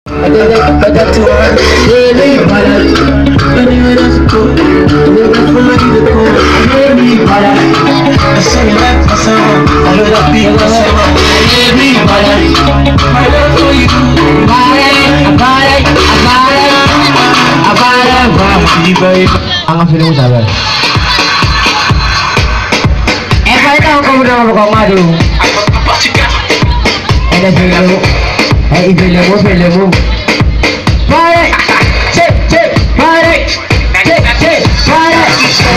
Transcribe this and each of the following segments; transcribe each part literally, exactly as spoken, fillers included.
Ang film mo sabar. Eh, kaya tahu kamu dah mau madu. Eh, film mo. Eh, film mo, film mo. Balik, cek, cek, balik, cek, cek, balik.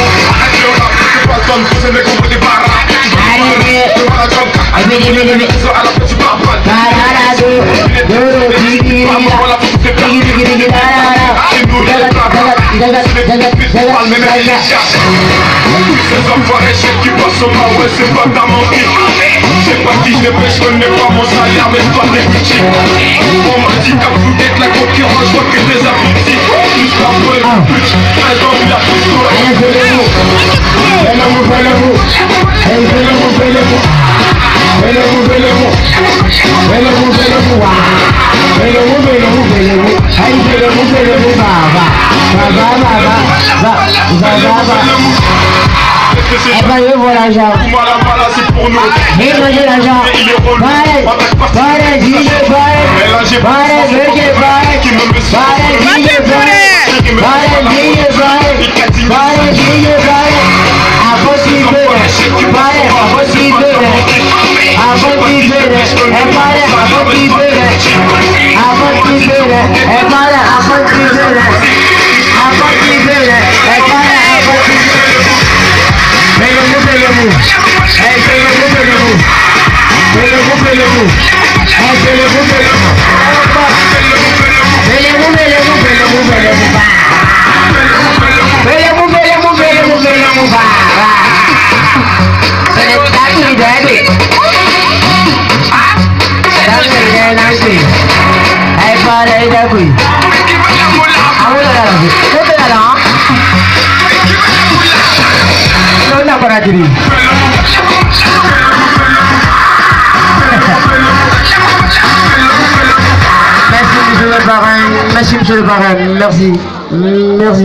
Ini, ini, ini. Karena tu, dulu tinggi, tinggi, tinggi, tinggi, jagat, jagat, jagat, jagat, jagat, jagat. Ces enfoirés chefs qui passent au bas, ouais c'est pas ta manquée. C'est pas qui je les paie, je connais pas mon salaire mais c'est pas des petits. On m'a dit qu'à vous d'être la concurrence, je vois que des appétits. Plus qu'un peu de petit, treize ans il a tout joué. Fais-le-vous, fais-le-vous, fais-le-vous, fais-le-vous, fais-le-vous, fais-le-vous, fais-le-vous, fais-le-vous, fais-le-vous, fais-le-vous, fais-le-vous, aïe fais-le-vous, fais-le-vous, va, va, va, va, va, va, va, va, va, va. Eh ben je vois l'argent. Et moi j'ai l'argent. Ballez, ballez, D J, ballez, ballez, D J, ballez, ballez, D J, ballez, ballez, D J, ballez, ballez, D J, ballez. Impossible, ballez, impossible, impossible, eh ballez, impossible, impossible, eh ballez, impossible, impossible, eh ballez, impossible. Fais-le-vous, fais-le-vous, hey, fais-le-vous, fais-le-vous, fais-le-vous, fais-le-vous, hey, fais-le-vous, fais-le-vous, fais-le-vous, fais-le-vous, fais-le-vous, fais-le-vous, va, fais-le-vous, fais-le-vous, fais-le-vous, fais-le-vous, va, va, fais-le-vous, that's it, that's it, that's it, that's it, hey, pareil, that's it, ah, voilà, c'est là, là, non, non, pas dire. Merci, monsieur le parrain. Merci, monsieur le parrain. Merci. Merci.